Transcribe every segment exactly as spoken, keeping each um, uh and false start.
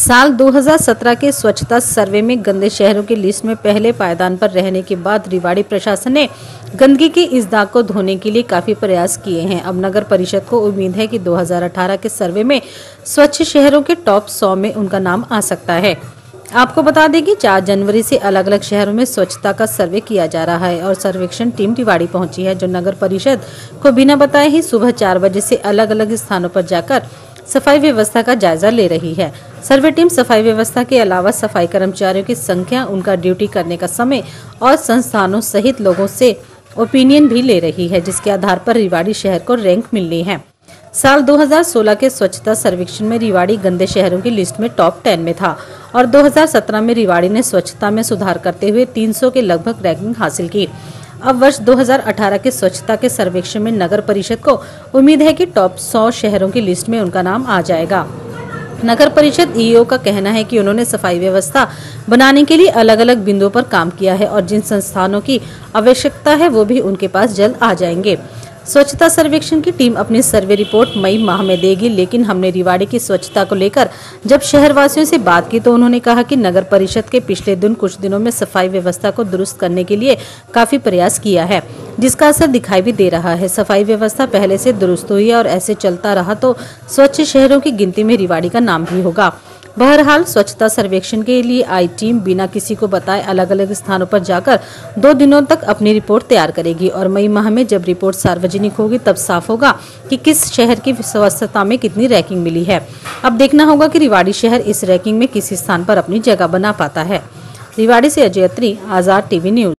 साल दो हज़ार सत्रह के स्वच्छता सर्वे में गंदे शहरों की लिस्ट में पहले पायदान पर रहने के बाद रेवाड़ी प्रशासन ने गंदगी के इस दाग को धोने के लिए काफी प्रयास किए हैं। अब नगर परिषद को उम्मीद है कि दो हज़ार अठारह के सर्वे में स्वच्छ शहरों के टॉप सौ में उनका नाम आ सकता है। आपको बता दें कि चार जनवरी से अलग अलग शहरों में स्वच्छता का सर्वे किया जा रहा है और सर्वेक्षण टीम रेवाड़ी पहुंची है, जो नगर परिषद को बिना बताए ही सुबह चार बजे से अलग अलग स्थानों पर जाकर सफाई व्यवस्था का जायजा ले रही है। सर्वे टीम सफाई व्यवस्था के अलावा सफाई कर्मचारियों की संख्या, उनका ड्यूटी करने का समय और संस्थानों सहित लोगों से ओपिनियन भी ले रही है, जिसके आधार पर रेवाड़ी शहर को रैंक मिलनी है। साल दो हज़ार सोलह के स्वच्छता सर्वेक्षण में रेवाड़ी गंदे शहरों की लिस्ट में टॉप टेन में था और दो हज़ार सत्रह में रेवाड़ी ने स्वच्छता में सुधार करते हुए तीन सौ के लगभग रैंकिंग हासिल की। अब वर्ष दो हज़ार अठारह के स्वच्छता के सर्वेक्षण में नगर परिषद को उम्मीद है कि टॉप सौ शहरों की लिस्ट में उनका नाम आ जाएगा। नगर परिषद ईओ का कहना है कि उन्होंने सफाई व्यवस्था बनाने के लिए अलग अलग बिंदुओं पर काम किया है और जिन संस्थानों की आवश्यकता है वो भी उनके पास जल्द आ जाएंगे। स्वच्छता सर्वेक्षण की टीम अपनी सर्वे रिपोर्ट मई माह में देगी, लेकिन हमने रेवाड़ी की स्वच्छता को लेकर जब शहरवासियों से बात की तो उन्होंने कहा कि नगर परिषद के पिछले दिन कुछ दिनों में सफाई व्यवस्था को दुरुस्त करने के लिए काफी प्रयास किया है, जिसका असर दिखाई भी दे रहा है। सफाई व्यवस्था पहले से दुरुस्त हुई है और ऐसे चलता रहा तो स्वच्छ शहरों की गिनती में रेवाड़ी का नाम भी होगा। बहरहाल स्वच्छता सर्वेक्षण के लिए आई टीम बिना किसी को बताए अलग अलग स्थानों पर जाकर दो दिनों तक अपनी रिपोर्ट तैयार करेगी और मई माह में जब रिपोर्ट सार्वजनिक होगी तब साफ होगा कि किस शहर की स्वच्छता में कितनी रैंकिंग मिली है। अब देखना होगा कि रेवाड़ी शहर इस रैंकिंग में किसी स्थान पर अपनी जगह बना पाता है। रेवाड़ी से अजय अत्री, आजाद टीवी न्यूज।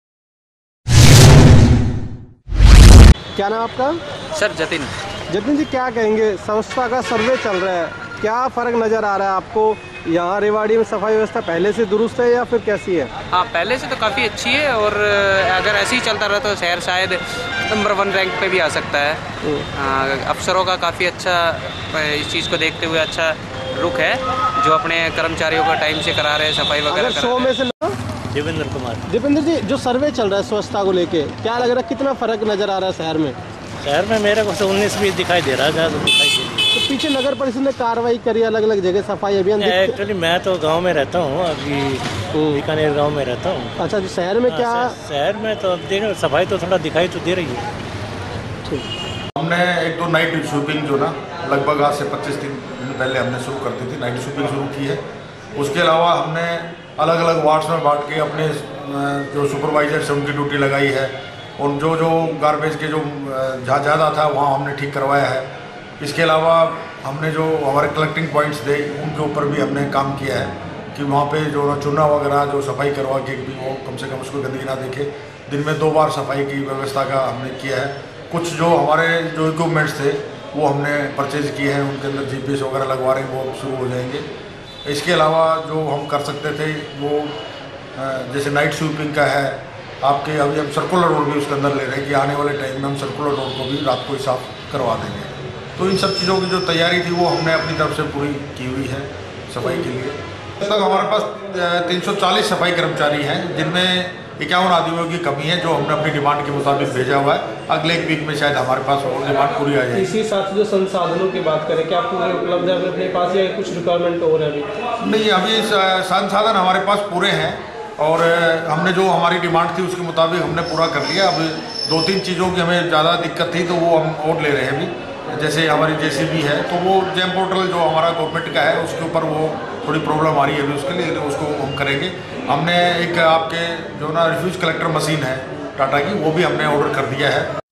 क्या नाम आपका? सर जतिन। जतिन जी, क्या कहेंगे, स्वच्छता का सर्वे चल रहा है, क्या फ़र्क नज़र आ रहा है आपको? यहाँ रेवाड़ी में सफाई व्यवस्था पहले से दुरुस्त है या फिर कैसी है? हाँ, पहले से तो काफ़ी अच्छी है और अगर ऐसे ही चलता रहा तो शहर शायद नंबर वन रैंक पे भी आ सकता है। अफसरों का काफ़ी अच्छा इस चीज़ को देखते हुए अच्छा रुख है, जो अपने कर्मचारियों का टाइम से करा रहे हैं सफाई वगैरह। सौ में से देवेंद्र कुमार। दीपेंद्र जी, जो सर्वे चल रहा है स्वच्छता को लेके, क्या लग रहा है, कितना फ़र्क नज़र आ रहा है शहर में? शहर में मेरे को तो उन्नीस बीस दिखाई दे रहा है, दिखाई दे रही है। तो पीछे नगर परिषद ने कार्रवाई करी, अलग अलग जगह सफाई अभियान। एक्चुअली मैं तो गांव में रहता हूं, अभी बीकानेर गांव में रहता हूं। अच्छा, तो शहर में क्या? शहर में तो अब देखो सफाई तो थोड़ा दिखाई तो दे रही है। ठीक। हमने एक दो नाइट स्वीपिंग जो ना लगभग आज से पच्चीस दिन पहले हमने शुरू कर दी थी, नाइट स्वीपिंग शुरू की है। उसके अलावा हमने अलग अलग वार्ड्स में बांट के अपने जो सुपरवाइजर्स हैं उनकी ड्यूटी लगाई है और जो जो गार्बेज के जो जहाँ ज़्यादा था वहाँ हमने ठीक करवाया है। इसके अलावा हमने जो हमारे कलेक्टिंग पॉइंट्स थे उनके ऊपर भी हमने काम किया है कि वहाँ पे जो चूना वगैरह जो सफाई करवा के भी वो कम से कम उसको गंदगी ना देखे। दिन में दो बार सफाई की व्यवस्था का हमने किया है। कुछ जो हमारे जो इक्विपमेंट्स थे वो हमने परचेज किए हैं, उनके अंदर जी पी एस वगैरह लगवा रहे हैं, वो शुरू हो जाएंगे। इसके अलावा जो हम कर सकते थे वो जैसे नाइट स्वीपिंग का है, आपके अभी हम सर्कुलर रोड भी उसके अंदर ले रहे हैं कि आने वाले टाइम में हम सर्कुलर रोड को भी रात को ही साफ करवा देंगे। तो इन सब चीज़ों की जो तैयारी थी वो हमने अपनी तरफ से पूरी की हुई है सफाई के लिए। अब तक हमारे पास तीन सौ चालीस सफाई कर्मचारी हैं, जिनमें इक्यावन आदमियों की कमी है जो हमने अपनी डिमांड के मुताबिक भेजा हुआ है। अगले एक वीक में शायद हमारे पास वो डिमांड पूरी आ जाएगी। इसी साथ जो संसाधनों की बात करें, क्या पूरे उपलब्ध है अपने पास या कुछ रिक्वायरमेंट हो रहा है अभी? नहीं, अभी संसाधन हमारे पास पूरे हैं और हमने जो हमारी डिमांड थी उसके मुताबिक हमने पूरा कर लिया। अब दो तीन चीज़ों की हमें ज़्यादा दिक्कत थी तो वो हम और ले रहे हैं अभी। जैसे हमारी जेसीबी है तो वो जेम पोर्टल जो हमारा गवर्नमेंट का है उसके ऊपर वो थोड़ी प्रॉब्लम आ रही है अभी, उसके लिए उसको हम करेंगे। हमने एक आपके जो ना रिफ्यूज कलेक्टर मशीन है टाटा की, वो भी हमने ऑर्डर कर दिया है।